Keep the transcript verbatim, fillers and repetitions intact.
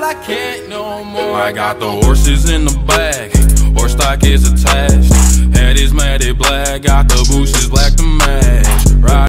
I can't no more. I got the horses in the back, horse stock is attached. Head is matted black, got the bushes black to match. Ride